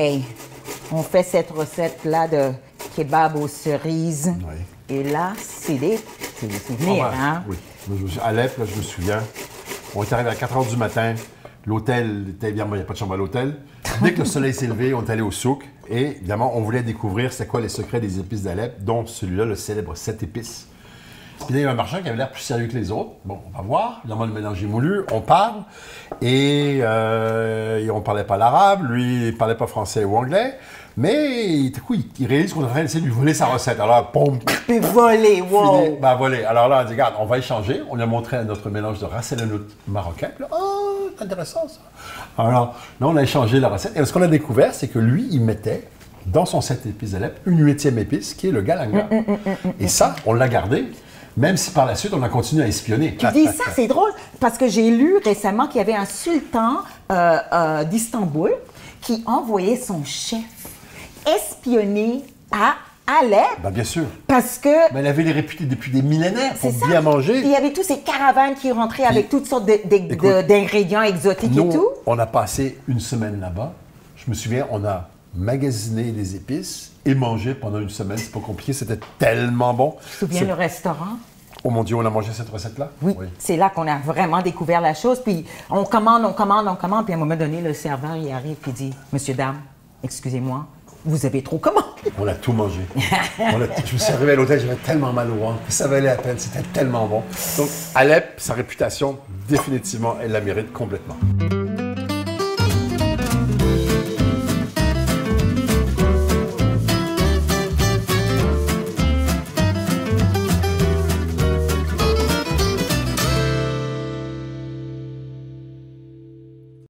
Hey, on fait cette recette-là de kebab aux cerises. Oui. Et là, c'est des souvenirs, hein? Oui. À Alep, là, je me souviens, on est arrivé à 4 h du matin. L'hôtel était évidemment, il n'y a pas de chambre à l'hôtel. Dès que le soleil s'est levé, on est allé au souk. Et évidemment, on voulait découvrir c'est quoi les secrets des épices d'Alep, dont celui-là, le célèbre 7 épices. Puis là, il y a un marchand qui avait l'air plus sérieux que les autres. Bon, on va voir. Évidemment, le mélange est moulu. On parle. Et on ne parlait pas l'arabe. Lui, il ne parlait pas français ou anglais. Mais du coup, il réalise qu'on est en train d'essayer de lui voler sa recette. Alors, boum! Puis voler, wow! Ben, voler. Alors là, on dit, regarde, on va échanger. On lui a montré notre mélange de ras el hanout marocain. Puis là, oh, c'est intéressant ça. Alors, là, on a échangé la recette. Et ce qu'on a découvert, c'est que lui, il mettait dans son 7 épices d'Alep une 8e épice qui est le galanga. Et ça, on l'a gardé. Même si par la suite, on a continué à espionner. Tu dis ça, c'est drôle, parce que j'ai lu récemment qu'il y avait un sultan d'Istanbul qui envoyait son chef espionner à Alep. Ben, bien sûr. Parce que... Mais elle avait les réputés depuis des millénaires pour ça. bien manger. Il y avait tous ces caravanes qui rentraient avec toutes sortes d'ingrédients exotiques nous, et tout. On a passé une semaine là-bas. Je me souviens, on a magasiné des épices et mangé pendant une semaine. C'est pas compliqué, c'était tellement bon. Tu te souviens le restaurant? Oh mon Dieu, on a mangé cette recette-là? Oui. C'est là qu'on a vraiment découvert la chose. Puis on commande. Puis à un moment donné, le serveur, il arrive et dit, « Monsieur, dame, excusez-moi, vous avez trop commandé. » On a tout mangé. Je me suis arrivé à l'hôtel, j'avais tellement mal au ventre. Ça valait la peine, c'était tellement bon. Donc, Alep, sa réputation, définitivement, elle la mérite complètement.